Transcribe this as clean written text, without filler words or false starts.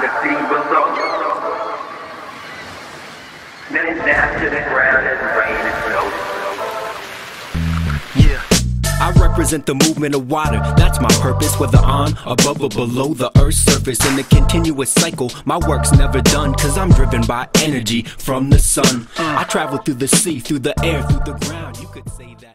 the sea below. Then down to the ground as rain and snow. Yeah, I represent the movement of water. That's my purpose, whether on, above, or below the earth's surface. In the continuous cycle, my work's never done, cause I'm driven by energy from the sun. I travel through the sea, through the air, through the ground. You could say that